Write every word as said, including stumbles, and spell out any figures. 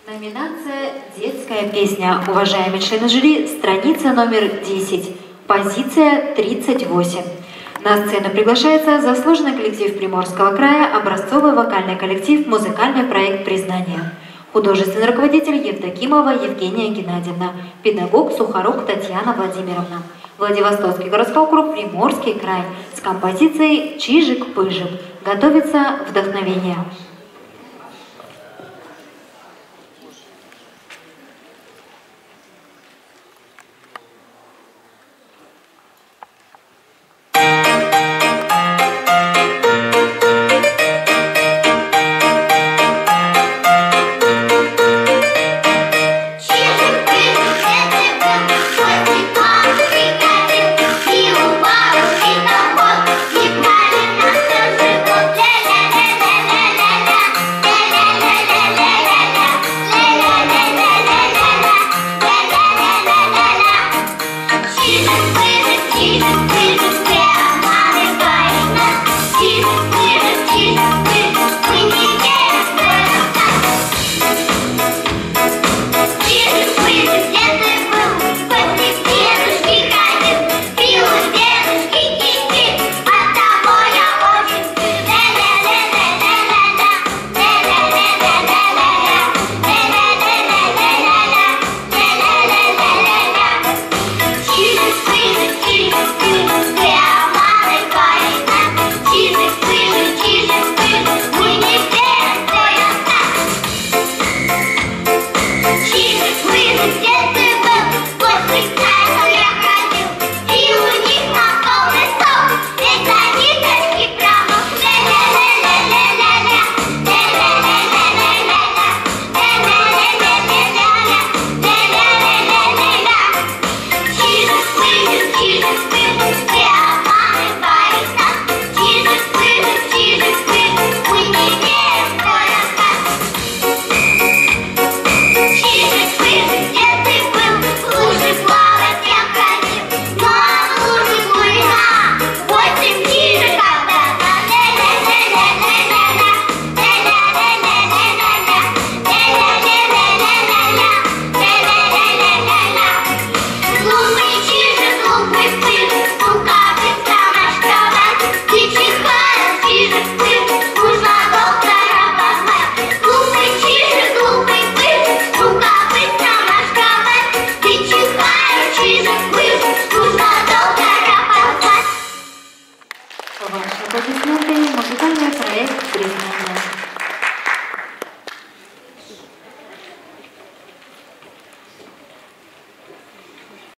Номинация «Детская песня». Уважаемые члены жюри, страница номер десять, позиция тридцать восемь. На сцену приглашается заслуженный коллектив Приморского края, образцовый вокальный коллектив, музыкальный проект «Признание». Художественный руководитель Евдокимова Евгения Геннадьевна, педагог Сухорук Татьяна Владимировна. Владивостокский городской округ, Приморский край с композицией «Чижик-пыжик». Готовится вдохновение.